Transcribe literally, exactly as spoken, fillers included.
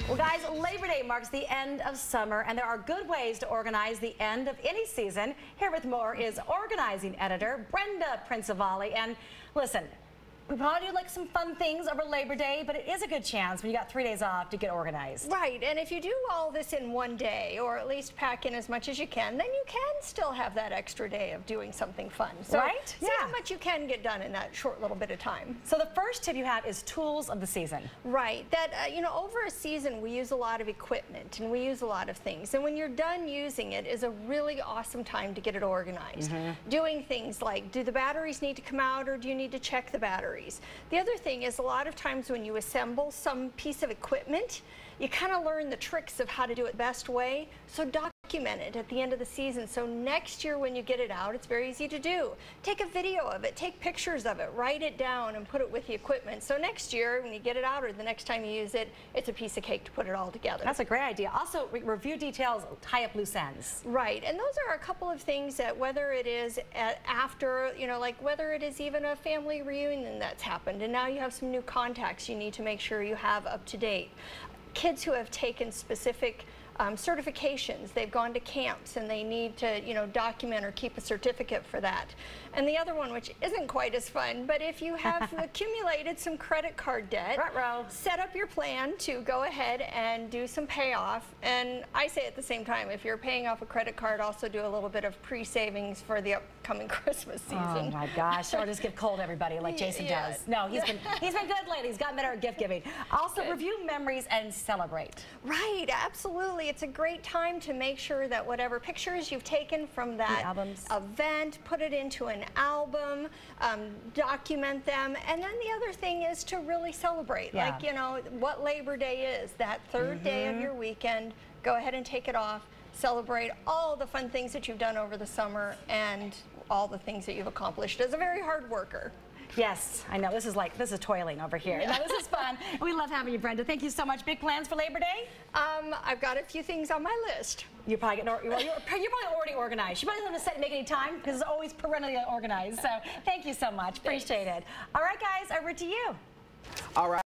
Well, guys, Labor Day marks the end of summer, and there are good ways to organize the end of any season. Here with more is organizing editor Brenda Principali. And listen, we probably do like some fun things over Labor Day, but it is a good chance when you got three days off to get organized. Right, and if you do all this in one day, or at least pack in as much as you can, then you can still have that extra day of doing something fun. So right? See yeah. how much you can get done in that short little bit of time. So the first tip you have is tools of the season. Right, that, uh, you know, over a season we use a lot of equipment and we use a lot of things. And when you're done using it is a really awesome time to get it organized. Mm-hmm. Doing things like, do the batteries need to come out or do you need to check the batteries? The other thing is a lot of times when you assemble some piece of equipment, you kind of learn the tricks of how to do it the best way. So document it at the end of the season. So next year when you get it out, it's very easy to do. Take a video of it, take pictures of it, write it down and put it with the equipment. So next year when you get it out or the next time you use it, it's a piece of cake to put it all together. That's a great idea. Also, re review details, tie up loose ends. Right, and those are a couple of things that whether it is at after, you know, like whether it is even a family reunion that's happened and now you have some new contacts you need to make sure you have up to date. Kids who have taken specific um, certifications, they've gone to camps and they need to, you know, document or keep a certificate for that. And the other one, which isn't quite as fun, but if you have accumulated some credit card debt, Ruh-roh. Set up your plan to go ahead and do some payoff. And I say at the same time, if you're paying off a credit card, also do a little bit of pre-savings for the upcoming Christmas season. Oh my gosh, or just give coal to everybody like Jason yeah. does. No, he's been he's been good lately. He's gotten better at gift giving. Also, good. Review memories and celebrate. Right, absolutely. It's a great time to make sure that whatever pictures you've taken from that event, put it into an album, um, document them, and then the other thing is to really celebrate. Yeah. Like, you know, what Labor Day is, that third mm-hmm. day of your weekend, go ahead and take it off, celebrate all the fun things that you've done over the summer and all the things that you've accomplished as a very hard worker. Yes, I know. This is like, this is toiling over here. Yeah. No, this is fun. We love having you, Brenda. Thank you so much. Big plans for Labor Day? Um, I've got a few things on my list. You're probably getting, well, you're, you're probably already organized. You probably don't have to set, make any time because it's always perennially organized. So thank you so much. Appreciate it. All right, guys, over to you. All right.